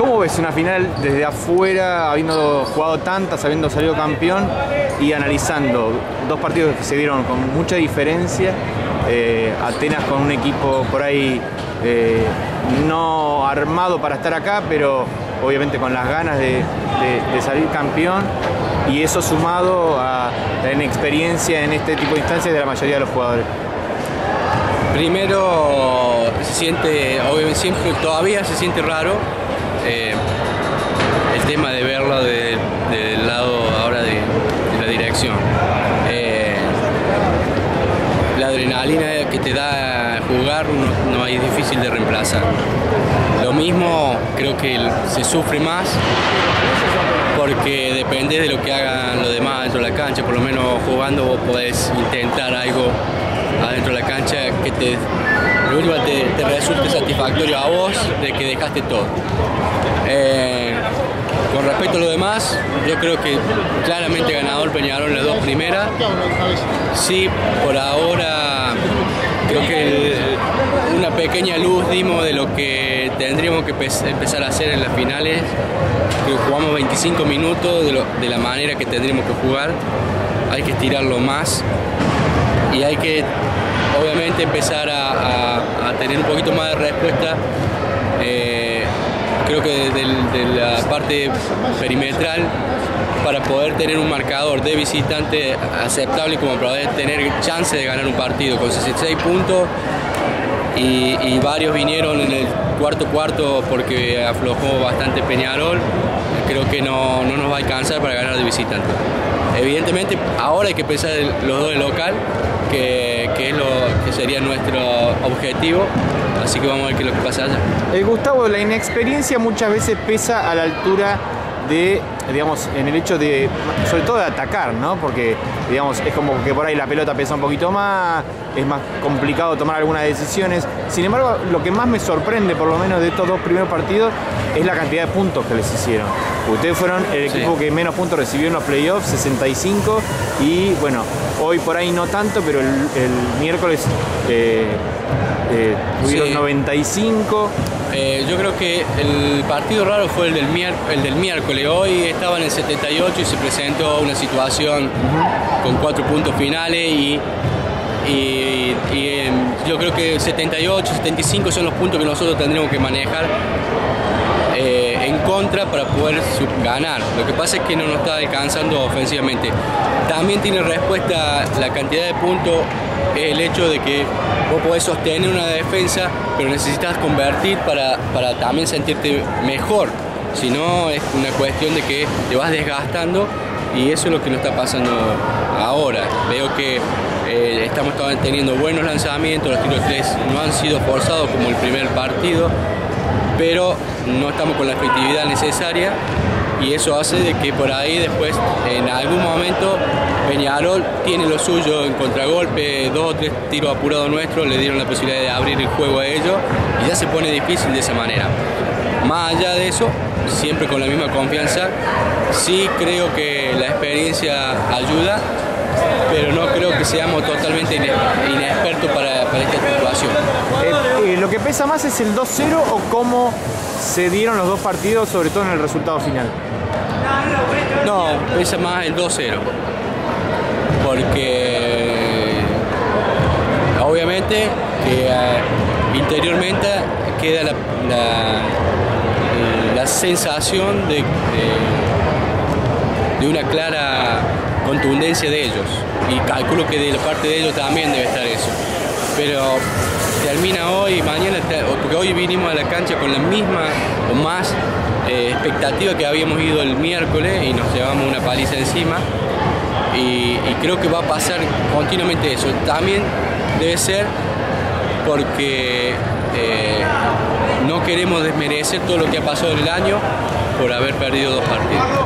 ¿Cómo ves una final desde afuera, habiendo jugado tantas, habiendo salido campeón y analizando dos partidos que se dieron con mucha diferencia? Atenas con un equipo por ahí no armado para estar acá, pero obviamente con las ganas de salir campeón, y eso sumado a la inexperiencia en este tipo de instancias de la mayoría de los jugadores. Primero se siente, obviamente todavía se siente raro el tema de verlo del lado ahora de la dirección. La adrenalina que te da jugar no es difícil de reemplazar. Lo mismo creo que se sufre más porque depende de lo que hagan los demás dentro de la cancha. Por lo menos jugando vos podés intentar algo adentro de la cancha que lo único te resulte satisfactorio a vos de que dejaste todo. Con respecto a lo demás, yo creo que claramente ganador Peñarol en las dos primeras. Sí, por ahora creo que una pequeña luz dimos de lo que tendríamos que empezar a hacer en las finales. Que jugamos 25 minutos de la manera que tendríamos que jugar. Hay que estirarlo más y hay que obviamente empezar a tener un poquito más de respuesta. Creo que de la parte perimetral, para poder tener un marcador de visitante aceptable como para poder tener chance de ganar un partido con 66 puntos y varios vinieron en el cuarto porque aflojó bastante Peñarol. Creo que no nos va a alcanzar para ganar de visitante. Evidentemente ahora hay que pensar los dos de local, que es lo que sería nuestro objetivo, así que vamos a ver qué es lo que pasa allá. Gustavo, la inexperiencia muchas veces pesa a la altura de, digamos, en el hecho de, sobre todo de atacar, ¿no? Porque, digamos, es como que por ahí la pelota pesa un poquito más, es más complicado tomar algunas decisiones. Sin embargo, lo que más me sorprende, por lo menos de estos dos primeros partidos, es la cantidad de puntos que les hicieron. Ustedes fueron el equipo que menos puntos recibió en los playoffs, 65, y bueno, hoy por ahí no tanto, pero el miércoles tuvieron 95. Yo creo que el partido raro fue el del miércoles. Hoy estaban en 78 y se presentó una situación con 4 puntos finales y yo creo que 78, 75 son los puntos que nosotros tendremos que manejar en contra para poder ganar. Lo que pasa es que no nos está alcanzando ofensivamente. También tiene respuesta la cantidad de puntos, el hecho de que vos podés sostener una defensa, pero necesitas convertir para también sentirte mejor. Si no, es una cuestión de que te vas desgastando y eso es lo que nos está pasando ahora. Veo que estamos teniendo buenos lanzamientos, los tiros 3 no han sido forzados como el primer partido, pero no estamos con la efectividad necesaria y eso hace de que por ahí después en algún momento Peñarol tiene lo suyo en contragolpe, 2 o 3 tiros apurados nuestros le dieron la posibilidad de abrir el juego a ellos y ya se pone difícil de esa manera. Más allá de eso, siempre con la misma confianza, sí creo que la experiencia ayuda, pero no creo que seamos totalmente inexpertos para esta situación. ¿Lo que pesa más es el 2-0 o cómo se dieron los dos partidos, sobre todo en el resultado final? No, pesa más el 2-0, porque obviamente que interiormente queda la sensación de una clara contundencia de ellos, y calculo que de la parte de ellos también debe estar eso, pero termina hoy, mañana, porque hoy vinimos a la cancha con la misma o más expectativa que habíamos ido el miércoles y nos llevamos una paliza encima y creo que va a pasar continuamente eso. También debe ser porque no queremos desmerecer todo lo que ha pasado en el año por haber perdido 2 partidos.